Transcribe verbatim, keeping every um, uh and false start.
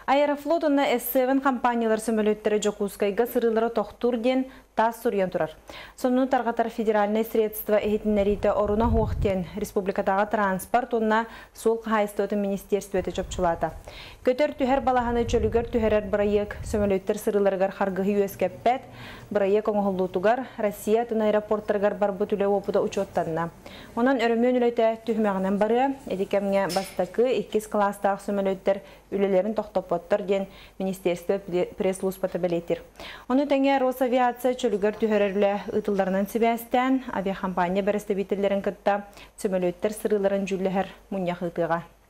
Аэрофлот онна эс севен компаниялар сөмөлөттері жокускайга сырылары тоқтур ден тас сурьян турар. Сонну таргатар федеральное средства эхитиннерите оруна хуохтен республикатага транспорт онна сол хайстоты министерствоты чопчулата. Көтөр түһер балаханы чөлүгөр түһерер бырайык сөмөлөттер сырыларыгар харгыһы үескеппет, бырайык оңоллутугар Россия тын аэропорттаргар барбы түлө опуда учоттанна. Онан өрөмөн үлөтө түһмәгенен бары эдикемге бастакы иккис класстагы сөмөлөттер үлелерин токтопоттор ден министерство пресс-службата белетир. Оны теңе Росавиация чөлүгөр түһөрөрлө ытылдарынан сибәстән авиакомпания бәрәстебителләрен кытта сөмөлөттер сырыларын жүлләһәр муньяк ытыга.